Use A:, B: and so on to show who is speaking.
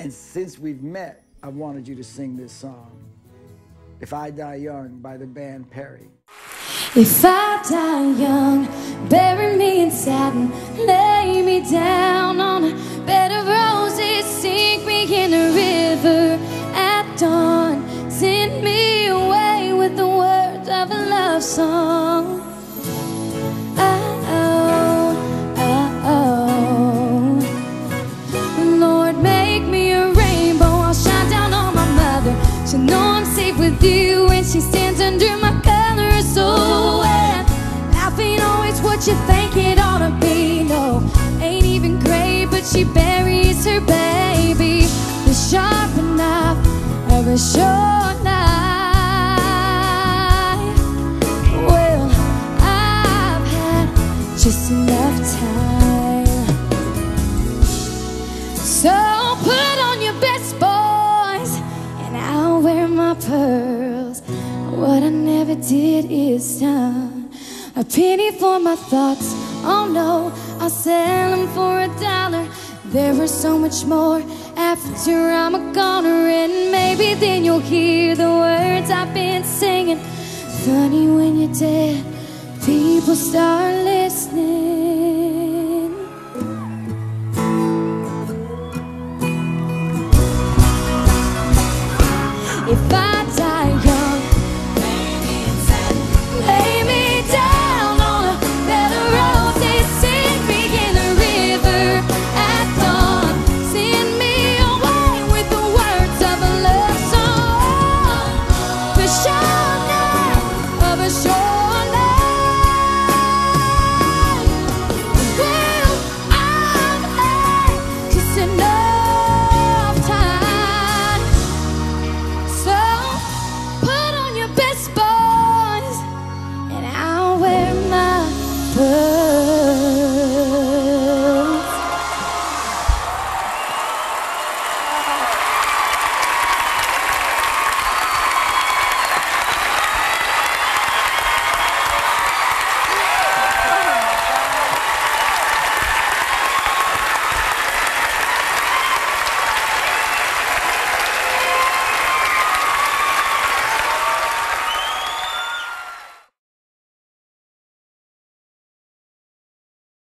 A: And since we've met, I wanted you to sing this song, If I Die Young by the band Perry.
B: If I die young, bury me in satin, lay me down on a bed of roses, sink me in a river at dawn, send me away with the words of a love song. Oh, oh, oh. Lord, make me a rainbow, I'll shine down on my mother. She'll know I'm safe with you when she stands under my colors. So life ain't always what you think it ought to be. No, ain't even great, but she buries her baby. The sharp knife of a short knife. Well, I've had just enough time. So put on your best boys, and I'll wear my pearls. What I never did is done. A penny for my thoughts, oh no, I'll sell them for $1. There is so much more after I'm a goner, and maybe then you'll hear the words I've been singing. Funny when you're dead, people start listening.